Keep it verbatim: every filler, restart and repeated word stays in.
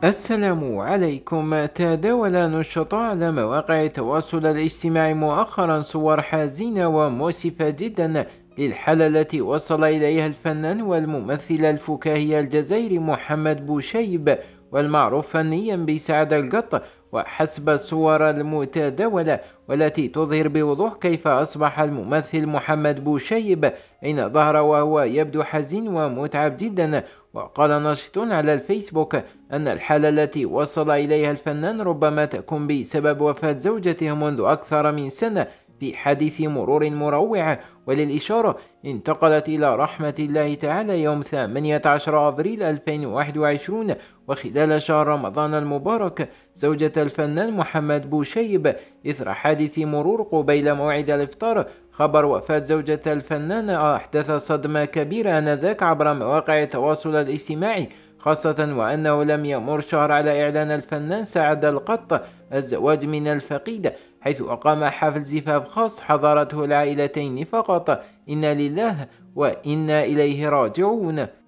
السلام عليكم. تداول نشطاء على مواقع التواصل الاجتماعي مؤخرا صور حزينة ومؤسفة جدا للحالة التي وصل إليها الفنان والممثل الفكاهي الجزائري محمد بوشيب، والمعروف فنيا بسعد القط. وحسب الصور المتداولة والتي تظهر بوضوح كيف أصبح الممثل محمد بوشيب حين ظهر وهو يبدو حزين ومتعب جدا. وقال ناشط على الفيسبوك أن الحالة التي وصل إليها الفنان ربما تكون بسبب وفاة زوجته منذ أكثر من سنة في حادث مرور مروع، وللإشارة انتقلت إلى رحمة الله تعالى يوم ثمانية عشر أبريل ألفين وواحد وعشرين. وخلال شهر رمضان المبارك زوجة الفنان محمد بوشيب إثر حادث مرور قبيل موعد الإفطار. خبر وفاة زوجة الفنان أحدث صدمة كبيرة آنذاك عبر مواقع التواصل الاجتماعي، خاصة وأنه لم يمر شهر على إعلان الفنان سعد القط الزواج من الفقيدة، حيث أقام حفل زفاف خاص حضرته العائلتين فقط. إنا لله وإنا إليه راجعون.